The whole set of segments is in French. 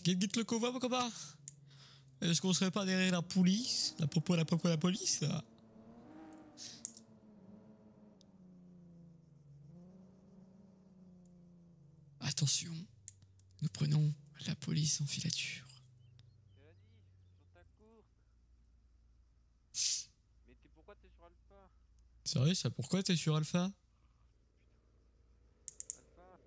Get le convoi, mon copain. Est-ce qu'on serait pas derrière la police? La police là. Attention, nous prenons la police en filature. Sur ta course. Mais pourquoi t'es sur Alpha? Sérieux, ça pourquoi t'es sur Alpha? Alpha.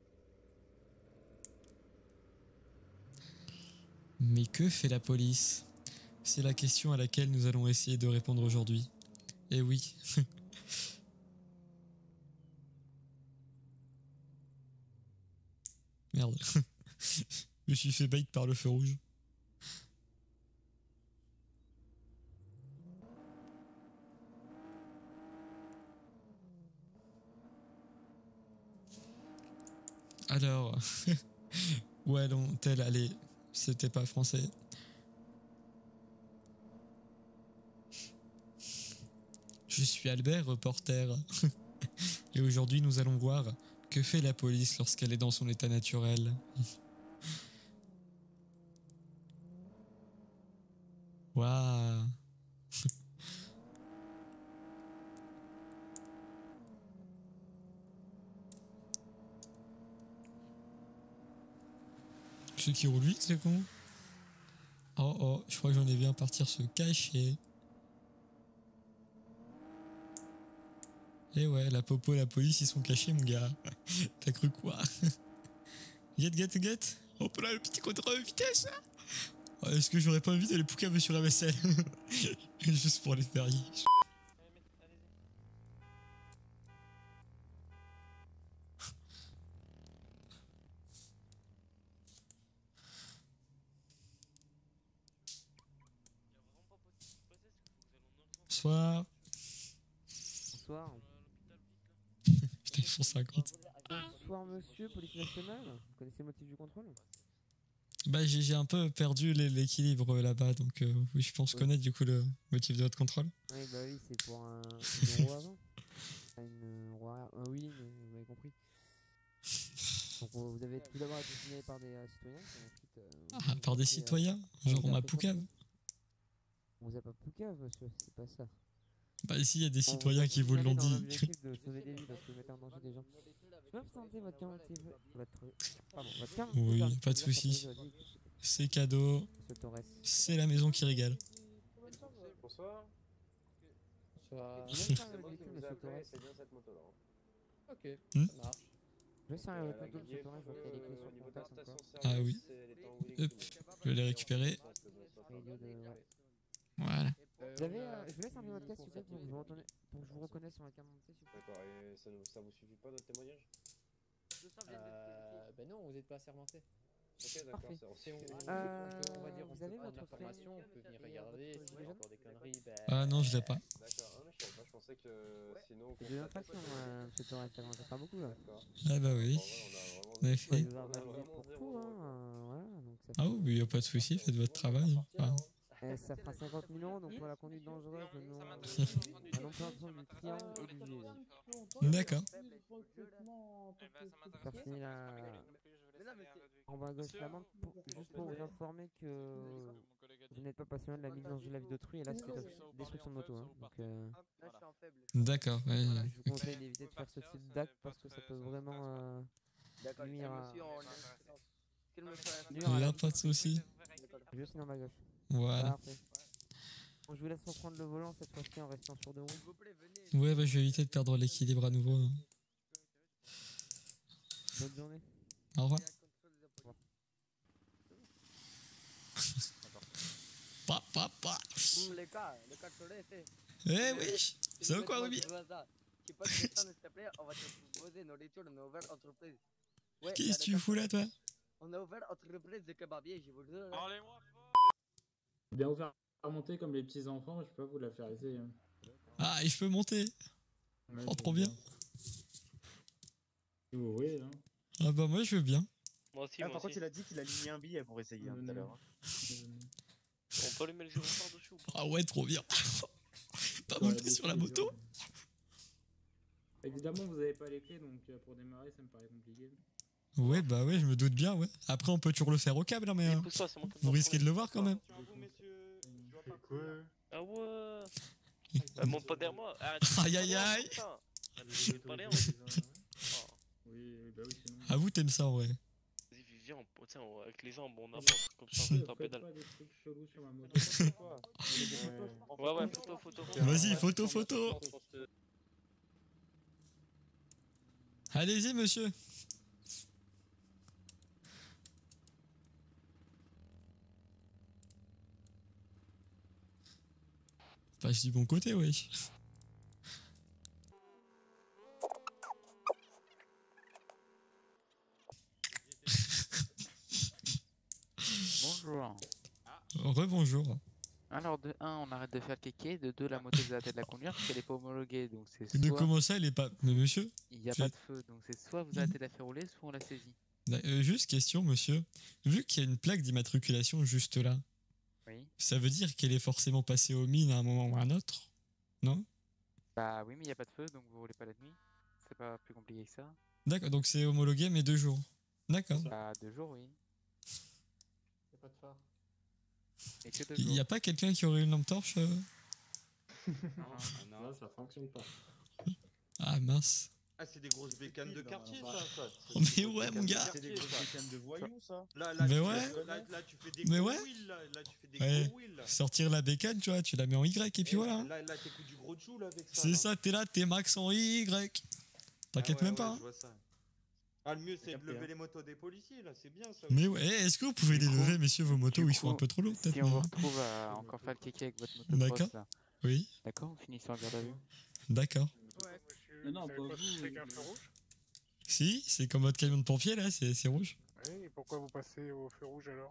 Mais que fait la police? C'est la question à laquelle nous allons essayer de répondre aujourd'hui. Eh oui. Merde. Je me suis fait bait par le feu rouge. Alors... ouais, non, tel, allez, c'était pas français. Je suis Albert, reporter. Et aujourd'hui, nous allons voir que fait la police lorsqu'elle est dans son état naturel. Waouh. Ceux qui roulent vite, c'est con. Oh oh, je crois que j'en ai vu un partir se cacher. Et ouais, la popo et la police, ils sont cachés, mon gars. T'as cru quoi? Get. Hop là, le petit contrôle de vitesse. Est-ce que j'aurais pas envie d'aller poucaver sur la vaisselle? Juste pour les faire rire. Bonsoir. Bonsoir. Putain, ils font 50. Bonsoir monsieur, police nationale. Vous connaissez le motif du contrôle? Bah j'ai un peu perdu l'équilibre là-bas, donc oui, je pense connaître du coup le motif de votre contrôle. Oui, bah oui, c'est pour une roue avant. Une roue arrière. Oui, mais vous m'avez compris. Donc vous avez tout d'abord été signalé par des citoyens. Ensuite, Ah, par des citoyens? Genre ma poucave? On vous a pas poucave, monsieur, c'est pas ça. Bah ici il y a des citoyens qui vous l'ont dit. L'objectif de sauver des vies parce que vous mettez en danger des gens. Je peux me présenter votre carte votre carte. Oui, pas de soucis. C'est cadeau. C'est la maison qui régale. Bonsoir. Bonsoir. C'est bien cette moto-là. Ok, ça marche. Je vais servir votre moto, monsieur Torres, je vois qu'il y a des clés sur le contact encore. Ah oui. Hop, je vais les récupérer. Voilà. Je vous laisse enlever votre casque, s'il vous plaît, pour que je vous reconnaisse sur la carte d'identité, s'il vous plaît. D'accord, et ça vous suffit pas notre témoignage? Ben non, vous n'êtes pas assermenté. Ok, d'accord, Parfait. On va dire, vous avez votre information, on peut venir regarder, s'il y a encore des conneries, ben... Ah non, je l'ai pas. D'accord, mais je savais pas, je pensais que sinon... C'est de l'infraction, monsieur Torres, ça commence à faire beaucoup, là. Ah bah oui. En effet. Vous avez pour tout, voilà, donc ça fait... Ah oui, y a pas de soucis, faites votre travail. Enfin... ça fera 50 000 € donc pour la conduite dangereuse, un non-préemption du triangle et du juge. D'accord. Faire signer la... en bas à gauche la main, juste pour vous informer que vous n'êtes pas passionné de la mise en jeu de la vie d'autrui, et là c'est destruction de moto. Hein. Donc, d'accord, ouais. je vous conseille d'éviter de faire ce type d'acte parce que ça peut vraiment nuire à... Il n'y a pas de soucis. Juste en bas à gauche. Voilà. Bon, je vous laisse reprendre le volant cette fois-ci en restant sur deux roues. Ouais, bah je vais éviter de perdre l'équilibre à nouveau. Bonne journée. Au revoir. Pa. Eh oui, ça va quoi, Ruby? Qu'est-ce que tu fous là, toi? On a ouvert entreprise de kebabier, j'ai voulu. Parlez-moi. Bien vous faire monter comme les petits enfants, je peux pas vous la faire essayer. Ah, et je peux monter? Ouais, oh, trop bien. Si vous voulez, hein. Ah bah moi je veux bien. Moi aussi, par contre il a dit qu'il a ligné un billet pour essayer tout à l'heure. On peut allumer le gyrophare dessus ou pas? Ah ouais, trop bien. Pas monter sur la moto? Évidemment vous avez pas les clés donc pour démarrer ça me paraît compliqué. Ouais, bah ouais, je me doute bien, ouais. Après, on peut toujours le faire au câble, hein, mais Pousse-toi, c'est moi qui vous risquez de le voir quand même. Ah ouais. Monte pas derrière moi. Arrête. Aïe aïe aïe. Je vais parler en. Oui, bah oui, sinon. Ah, vous t'aimes ça, ouais. Vas-y, viens, avec les jambes, on avance comme ça, on fait un pédale. Pas des trucs chelous sur ma moto. Ouais, photo. Vas-y, photo. Allez-y, monsieur. Passe du bon côté, oui. Bonjour. Rebonjour. Alors de 1, on arrête de faire le kéké, de 2, la moto vous arrêtez de la conduire parce qu'elle est pas homologuée, donc c'est De soit comment ça, elle est pas... Mais monsieur, il n'y a pas de feu, donc c'est soit vous arrêtez de la faire rouler, soit on la saisit. juste question, monsieur. Vu qu'il y a une plaque d'immatriculation juste là, Oui. ça veut dire qu'elle est forcément passée aux mines à un moment ou à un autre, non? Bah oui, mais il n'y a pas de feu, donc vous roulez pas la nuit. C'est pas plus compliqué que ça. D'accord, donc c'est homologué, mais 2 jours. D'accord. Bah 2 jours, oui. Y'a pas de phare. Et que 2 Il jours. n'y a pas quelqu'un qui aurait une lampe torche Non, ça fonctionne pas. Ah mince. Ah, c'est des grosses bécanes de quartier, ça. Oh, mais ouais, mon gars. C'est des grosses bécanes de voyous, ça. Là, Mais tu ouais. Là, tu fais des Mais gros ouais. wheels, là, tu fais des Ouais. gros wheels. Sortir la bécane, tu vois, tu la mets en Y et puis voilà. Là, t'écoutes du gros chou, là, avec ça. C'est ça, t'es là, t'es max en Y. T'inquiète même pas. Je vois ça. Ah, le mieux, c'est de lever les motos des policiers, là, c'est bien ça. Mais ouais, est-ce que vous pouvez les lever, messieurs, vos motos, où ils sont un peu trop lourds, peut-être? Si on vous retrouve à encore faire le kéké avec votre moto D'accord. cross là. Oui, D'accord, vous finissez en garde à vue. d'accord. Mais non, pas vous. Si, c'est comme votre camion de pompier, là, c'est rouge. Oui, et pourquoi vous passez au feu rouge alors?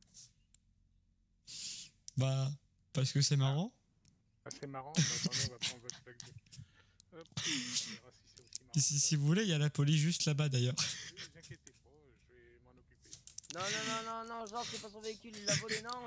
Bah, parce que c'est marrant. Ah, c'est marrant, bah, attendez, on va prendre votre plaque de... Hop, on verra si c'est aussi marrant. Si vous voulez, il y a la police juste là-bas, d'ailleurs. Ne vous inquiétez pas, je vais m'en occuper. Non, Jean, c'est pas son véhicule, il l'a volé, non,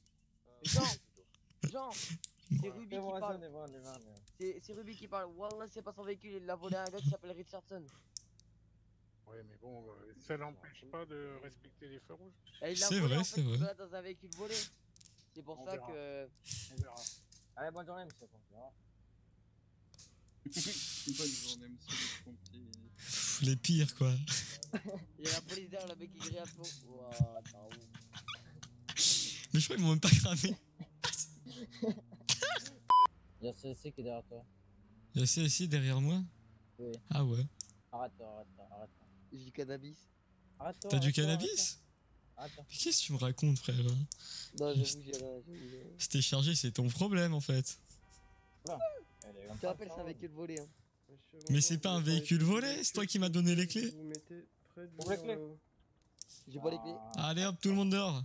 Jean, c'est Ruby qui parle. C'est Ruby qui parle. Wallah, c'est pas son véhicule, il l'a volé à un gars qui s'appelle Richardson. Ouais, mais bon, ça n'empêche pas de respecter les feux rouges. Et il l'a C'est volé, vrai, en fait, c'est vrai. il va dans un véhicule volé. C'est pour On ça verra. que... On verra. Allez, bonne journée, monsieur. Bonne journée, monsieur le pompier. Pff, les pires, quoi. Il y a la police derrière, le mec qui crie à fond. Ouah, t'as honte. Mais je crois qu'ils m'ont même pas cramé. Il y a CSC qui est derrière toi. Il y a CSI derrière moi. Oui. Ah ouais. Arrête-toi. J'ai du cannabis. Arrête-toi. T'as du cannabis? Arrête-toi. Mais qu'est-ce que tu me racontes, frère? Non, j'avoue, j'ai rien. Si t'es chargé, c'est ton problème, en fait. Je te rappelle, c'est un véhicule volé. Hein. Mais c'est pas un véhicule volé, c'est toi qui m'as donné les clés. Vous mettez près du... Ouvre les clés. J'ai pas les clés. Allez hop, tout le monde dehors.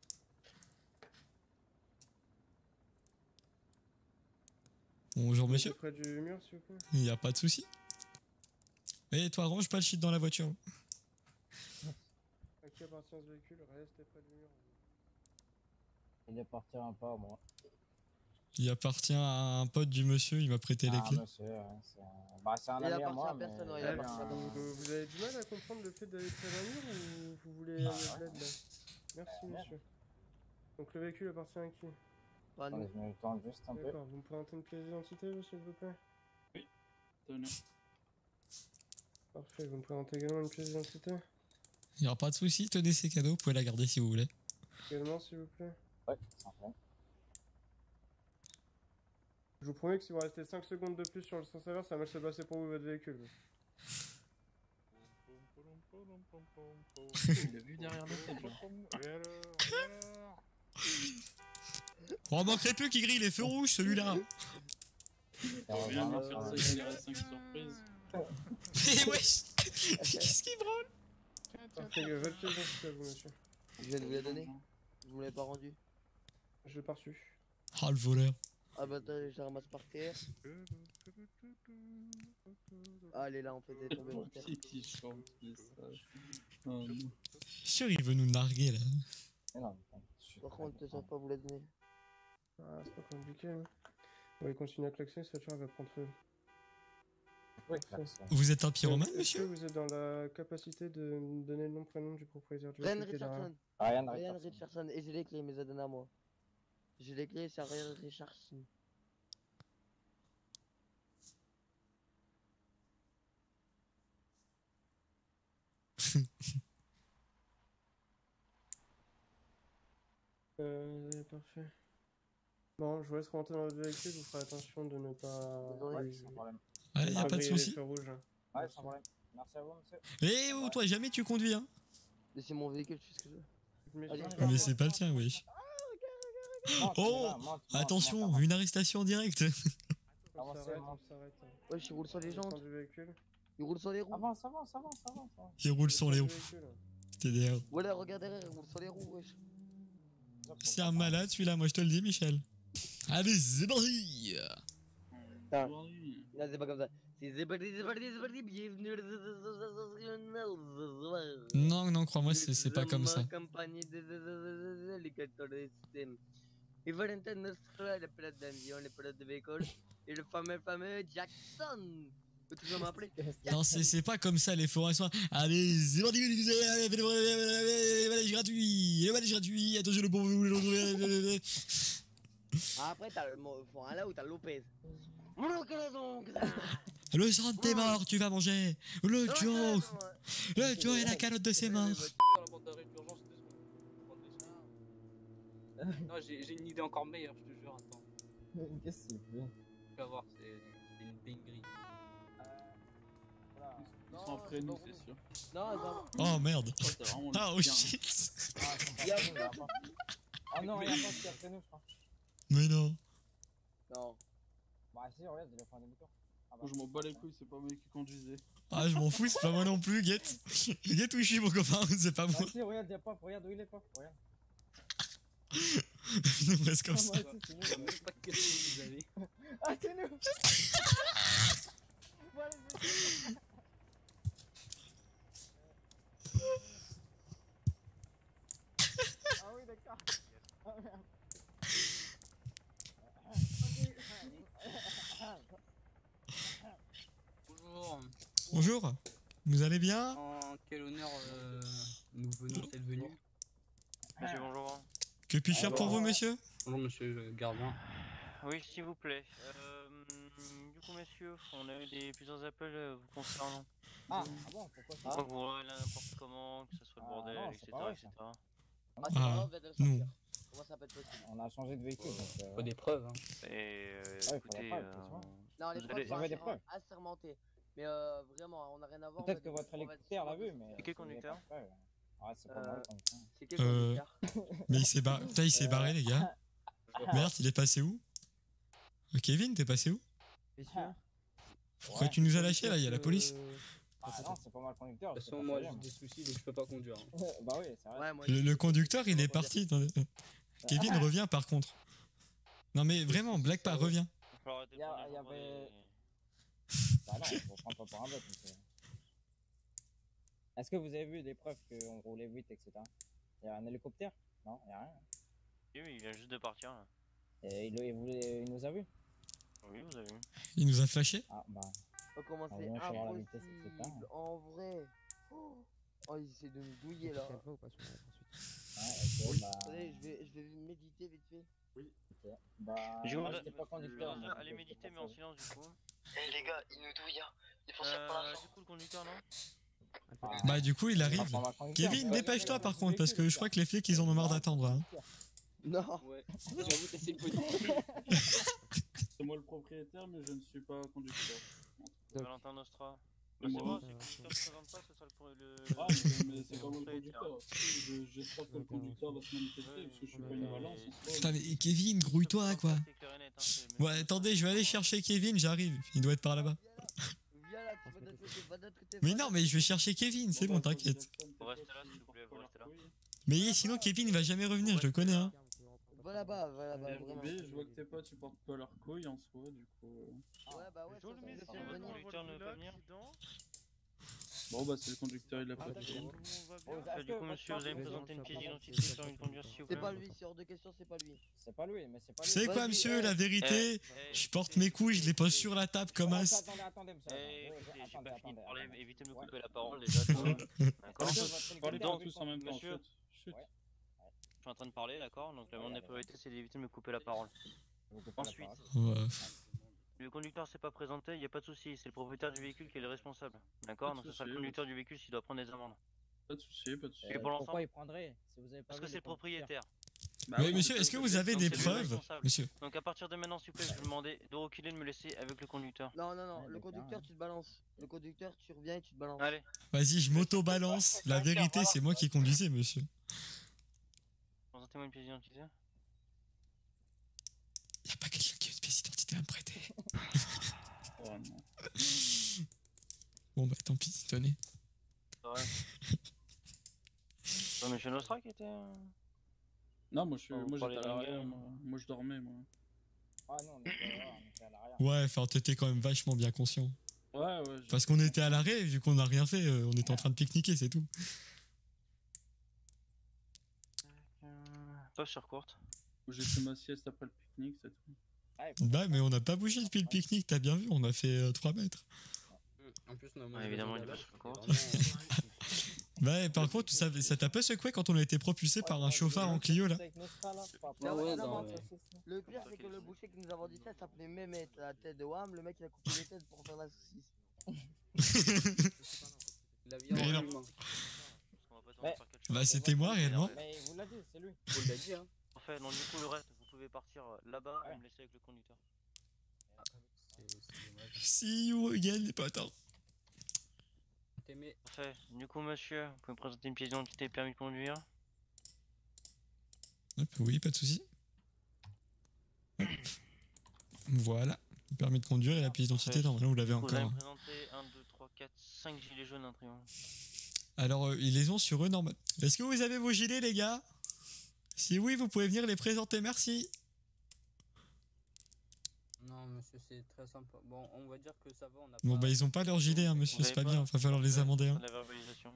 Bonjour monsieur, Près du mur, s'il vous plaît. il y a pas de souci. Et toi, range pas le shit dans la voiture. À qui appartient ce véhicule? Restez près du mur. Il appartient pas à moi. Il appartient à un pote du monsieur, il m'a prêté les clés. Monsieur, c'est un Il ami à appartient moi, à personne, mais ouais, il il a appartient à un- personne. Vous avez du mal à comprendre le fait d'aller près d'un mur ou vous voulez de l'aide là? Merci monsieur. Donc le véhicule appartient à qui? Pas à nous. Attendez, je me tourne juste un peu. D'accord, vous me présentez une pièce d'identité, s'il vous plaît? Tenez. Parfait, vous me présentez également une pièce d'identité? Il y aura pas de souci, tenez ces cadeaux, vous pouvez la garder si vous voulez. Également, s'il vous plaît? Ouais, parfait. Je vous promets que si vous restez 5 secondes de plus sur le sens inverse, ça va mal se passer pour vous votre véhicule. Il a vu derrière le tête, là. Et alors? On en manquerait plus qu'il grille les feux rouges, celui-là. On vient de faire ça, il reste 5 surprises. Mais wesh, qu'est-ce qu'il branle? Parfait, votre pièce d'identité à vous, monsieur. Je viens de vous la donner. Vous me l'avez pas rendu. Je l'ai pas reçu. Ah, le voleur. Ah bah attends, je la ramasse par terre. Ah, elle est là, en fait, elle est tombée par terre. Qui chante ce message. Oh non. Sûr, il veut nous narguer là. Mais non, Par contre, je sais pas vous la donner. Ah, c'est pas compliqué. Hein. On va continuer à klaxonner, cette voiture va prendre feu. Oui, Vous êtes un pyromane, Est-ce que monsieur? vous êtes dans la capacité de me donner le nom prénom du propriétaire du Ryan véhicule qui est derrière? Richardson. Ryan Ryan Richardson. Richardson. Et j'ai les clés, mais ça donne à moi. J'ai les clés, c'est Ryan Richardson. Parfait. Bon, je vous laisse rentrer dans votre véhicule, vous ferez attention de ne pas... Ouais, sans problème. Ouais, y a pas de briller les souci. feux rouges. Ouais, sans problème. Merci à vous, monsieur. Eh oh, toi, jamais tu conduis, hein? Laissez mon véhicule, je fais ce que je veux. Allez, Mais c'est pas le tien, wesh. Oh! Attention, une arrestation directe. On s'arrête. Ouais, je roule sur les jantes. Du véhicule. Il roule sur les roues. Avance. Il roule sur les roues. TDR. Voilà, regarde derrière, il roule sur les roues, wesh. C'est un malade celui-là, moi je te le dis, Michel. Allez, c'est parti! Là, c'est pas comme ça. C'est parti, bienvenue Non, non, crois-moi, c'est pas comme ça. Et Valentin Nostra, le pilote d'avion, le pilote de véhicule, et le fameux Jackson. Peux-tu toujours m'appeler? Non, c'est pas comme ça les forêts soins. Allez, c'est parti! Le balai gratuit! Attention, le bon. Après, t'as le forain là où t'as Lopez. Le sang de tes morts, tu vas manger! Le Joe et la calotte de ses morts! Non, j'ai une idée encore meilleure, je te jure, attends. Qu'est-ce que c'est? Tu vas voir, c'est une dinguerie. Ils sont après nous, c'est sûr. Non, attends. Oh merde! Ah, oh shit! Ah non, il y a pas qui est après nous, je crois. Mais non! Non. Bah si, regarde, il a fait un demi-tour. Moi, je m'en bats les couilles, c'est pas moi qui conduisais. Ah, je m'en fous, c'est pas moi non plus, Guette! Guette où je suis, mon copain, c'est pas moi! Ah si, regarde, y'a pas, regarde où il est pas, regarde. Non, reste comme ça! Je sais même pas quel chose vous avez. Ah, c'est nous! Ah oui, d'accord. Ah merde. Bonjour. Bonjour! Vous allez bien? En quel honneur nous venons d'être venus? Monsieur, bonjour. Que puis-je faire pour vous, monsieur? Bonjour, monsieur Gardien. Oui, s'il vous plaît. Du coup, messieurs, on a eu plusieurs appels vous concernant. Ah bon, pourquoi ça? Vous roulez n'importe comment, que ce soit le bordel, non, c'est etc. pas vrai, etc. Ah, c'est pas grave, on vient de le non. sortir. Comment ça peut être possible? On a changé de véhicule, donc... Pas des preuves, hein. Et faudrait écoutez, pas, effectivement. Non, les vous preuves allez- sont J'avais des preuves. assermentées. Mais vraiment, on a rien à voir. Peut-être que votre électeur l'a vu, mais... C'est quel conducteur? Ouais, c'est pas moi le conducteur. C'est quel conducteur? Mais il s'est barré. Putain, il s'est barré, les gars. Merde, il est passé où? Kevin, t'es passé où? Messieurs, Pourquoi tu nous as lâchés là? Il y a la police. Ah non, c'est pas moi le conducteur. De toute façon, moi j'ai des soucis donc je peux pas conduire. Hein. Bah oui, c'est vrai. Ouais, moi, Le conducteur, il est parti. Attendez. Kevin, reviens par contre. Non, mais vraiment, blague pas, reviens. Il y avait... Bah non, on prend pas pour un bot, monsieur. Est-ce que vous avez vu des preuves qu'on roulait vite, etc. Il y a un hélicoptère? Non, il y a rien. oui, il vient juste de partir là. Et il nous a vu? Oui, vous avez vu. Il nous a flashé. Ah bah... comment On c'est vient savoir la vitesse, etc. impossible, en vrai. Oh, il essaie de nous douiller là. quelqu'un ou pas sur la poursuite? Ouais, ok, bah... Attendez, je vais méditer vite fait. Ok. Bah... Du coup, moi, j'étais pas conducteur. donc allez je méditer, sais mais pas en trop. silence du coup. Eh les gars, il nous douille, hein. Il faut sortir par la Du coup, le conducteur, non? Ah, Bah, du coup, il arrive. pas moi le conducteur, Kevin, mais- dépêche-toi par contre, parce que je crois que les flics ils en ont marre d'attendre. Hein. Non. Ouais, j'avoue que c'est le politique. C'est moi le propriétaire, mais je ne suis pas conducteur. Valentin Nostra. Et Bah, c'est moi. bon, si le conducteur se présente pas, ce sera le. Ah, mais c'est comme le conducteur. J'espère que le conducteur va se manifester, parce que je suis pas une balance en soi. Putain, mais Kevin, grouille-toi quoi. Bon, attendez, je vais aller chercher Kevin, j'arrive. Il doit être par là-bas. Viens là, tu vas notre côté, va de notre côté. Mais non, mais je vais chercher Kevin, c'est bon, t'inquiète. Vous restez là, s'il vous plaît, vous restez là. Mais sinon, Kevin il va jamais revenir, je le connais. Hein. Va là-bas, vraiment. Je vois que tes potes ils portent pas leur couille en soi, du coup. Ouais, bah ouais, Le conducteur ne veut pas venir. Bon, bah, c'est le conducteur, il l'a pas dit. Du coup, monsieur, vous allez me présenter une pièce d'identité sur permis de conduire, s'il vous plaît. C'est pas lui, c'est hors de question, c'est pas lui. C'est pas lui, mais c'est pas Vous lui. savez quoi, monsieur, la vérité, je porte mes couilles, je les pose sur la table comme as. Attendez, monsieur. Écoutez, j'ai pas fini de parler, mais évitez de me couper la parole déjà. D'accord. Parlez pas Donc, tous en même temps, monsieur, chut. je suis en train de parler, d'accord. Donc, la moindre des priorités, c'est d'éviter de me couper la parole. Ensuite, Ouais. le conducteur s'est pas présenté, il n'y a pas de souci, c'est le propriétaire du véhicule qui est le responsable. D'accord. Donc, ce sera le conducteur du véhicule s'il doit prendre des amendes. Pas de soucis, pas de soucis. Et pour l'ensemble, Pourquoi il prendrait si vous avez pas parce vu que c'est le propriétaire. Bah Mais oui, monsieur, est-ce que vous avez Donc, des c'est lui le preuves, responsable. monsieur? Donc, à partir de maintenant, s'il vous plaît, je vais vous demander de reculer, de me laisser avec le conducteur. Non, non, non, Ouais, le d'accord, conducteur, hein. tu te balances. Le conducteur, tu reviens et tu te balances. Allez. Vas-y, je m'auto-balance. La vérité, c'est moi qui conduisais, monsieur. Présentez-moi une pièce d'identité. Y'a pas quelqu'un qui a une pièce d'identité à me prêter. Oh, non. Bon bah tant pis, tenez. Ouais. C'est monsieur Nostra qui était. Non, moi, Oh, vous moi parlez j'étais à d'un l'arrière, gars. moi je dormais, moi. Ah non, on était à l'arrière. Ouais, enfin t'étais quand même vachement bien conscient. Ouais. Parce qu'on était à l'arrêt, vu qu'on n'a rien fait, on était en train de pique-niquer, c'est tout. Sauf sur courte. J'ai fait ma sieste après le pique-nique, c'est tout. Bah mais on n'a pas bougé depuis le pique-nique, t'as bien vu, on a fait 3 mètres. En plus, non, Ouais, évidemment, il est pas sur courte. Bah par contre, ça t'a pas secoué quand on a été propulsé par un chauffard en Clio là? Le pire, c'est que le boucher qui nous a vendu ça s'appelait Mehmet, la tête de Wam. Le mec, il a coupé les têtes pour faire la saucisse. La vie Mais en non. humain. Bah c'était moi réellement. Mais il vous l'a dit, c'est lui. Vous l'avez dit, hein. Parfait, donc du coup, le reste, vous pouvez partir là-bas et me laisser avec le conducteur. See you again les potes. T'aimais. Parfait, du coup, monsieur, vous pouvez me présenter une pièce d'identité et permis de conduire. Hop, oui, pas de soucis. Hop. Voilà, le permis de conduire et la pièce d'identité, normalement vous l'avez Vous allez encore. me Hein. présenter 1, 2, 3, 4, 5 gilets jaunes, un triomphe. Alors, ils les ont sur eux, normal. Est-ce que vous avez vos gilets, les gars? Si oui, vous pouvez venir les présenter, merci. Non, monsieur, c'est très sympa. Bon, on va dire que ça va, on a Bon, pas... bah, ils ont pas leur gilet, hein, monsieur, Vous c'est avez pas bien, va falloir les amender. Hein. La verbalisation.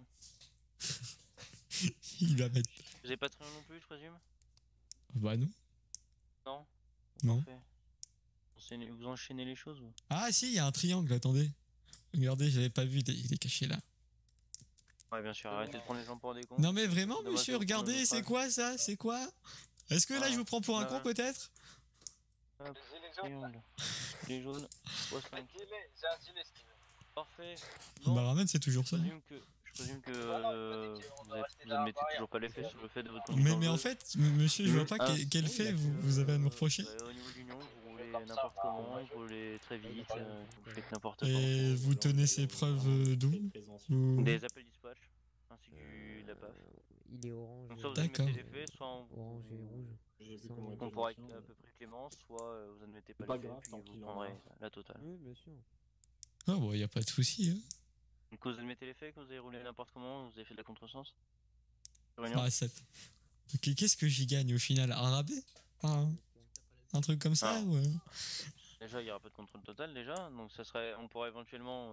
Il va mettre. Vous avez pas de triangle non plus, je présume? Bah, non. Non. Non. Parfait. Vous enchaînez les choses ou? Ah, si, il y a un triangle, attendez. Regardez, j'avais pas vu, il est caché là. Ouais, bien sûr, arrêtez de prendre les gens pour des cons. Non, mais vraiment, Dommage monsieur, de vous prendre regardez, le c'est train. quoi ça? C'est quoi? Est-ce que là, je vous prends pour un con, peut-être? Hop, triangle. Les jaunes, fois 5. Parfait. Bon, Bah, ramène, c'est toujours ça. je présume que vous admettez toujours pas les faits sur le fait de votre conduite. Mais en fait, monsieur, je vois pas quel fait vous avez à nous reprocher. Au niveau du nom, vous roulez n'importe comment, vous roulez très vite, vous faites n'importe quoi. Et vous tenez ces preuves d'où? Des appels dispatch, ainsi que de la PAF. Il est orange. Donc soit vous D'accord. admettez les faits, soit Orange et rouge. on pourra être à peu près clément, soit vous admettez pas les faits, puis vous prendrez la totale. Oui, bien sûr. Ah, bon, y a pas de souci. Hein. Donc vous admettez les faits, que vous avez roulé n'importe comment, vous avez fait de la contresens? Ah, ça... Ok, qu'est-ce que j'y gagne au final? Un rabais? Un truc comme ça ou... Déjà, il n'y aura pas de contrôle total déjà, donc ça serait, on pourrait éventuellement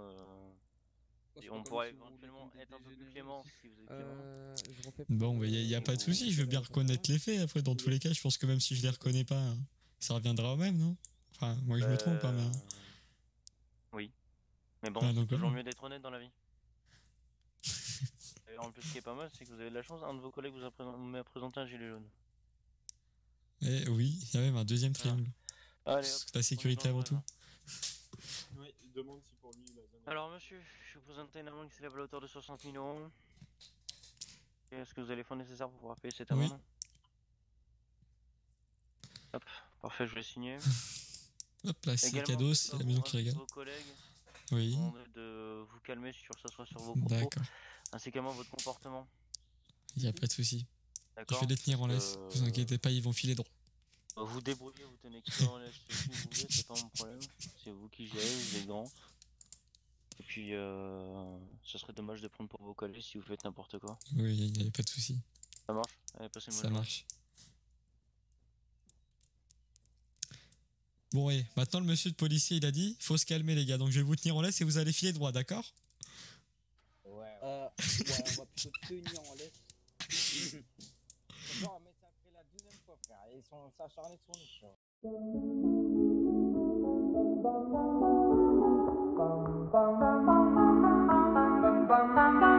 être un peu plus clément si vous êtes clément. Bon, bah, y a pas de souci, je veux bien reconnaître les faits. Après, dans tous les cas, je pense que même si je les reconnais pas, ça reviendra au même, non? Enfin, moi je me trompe, hein, mais... Oui. Mais bon, Ah, c'est donc, toujours ouais. mieux d'être honnête dans la vie. Et en plus, ce qui est pas mal, c'est que vous avez de la chance, un de vos collègues m'a présenté un gilet jaune. Eh oui, il y a même un deuxième triangle. Allez, Parce hop, que la sécurité avant tout. Oui, il demande si pour lui, il a jamais... Alors, monsieur, je vous présente une amende qui s'élève à la hauteur de 60 000 €. Est-ce que vous avez les fonds nécessaires pour pouvoir payer cette Oui. amende? Hop, parfait, je vais signer. Hop là, c'est Également, cadeau, c'est la maison qui ainsi que régale. vos collègues, Oui. je vous demande de vous calmer sur s'asseoir sur vos propos, D'accord. ainsi qu'également votre comportement. Y a pas de souci. Je D'accord? vais les tenir en laisse. Vous inquiétez pas, ils vont filer droit. Vous débrouillez, vous tenez qui en laisse, qui vous voulez, c'est pas mon problème. C'est vous qui gérez, vous êtes grand. Et puis, ce serait dommage de prendre pour vos collègues si vous faites n'importe quoi. Oui, y a pas de souci. Ça marche? Allez, passez une bonne Ça journée. marche. Bon, et maintenant le monsieur de policier il a dit faut se calmer les gars, donc je vais vous tenir en laisse et vous allez filer droit, d'accord? Ouais, ouais, on va plutôt tenir en laisse. Genre, mais ça fait la deuxième fois, frère. Ils sont s'acharnés sur nous, frère. Bam bam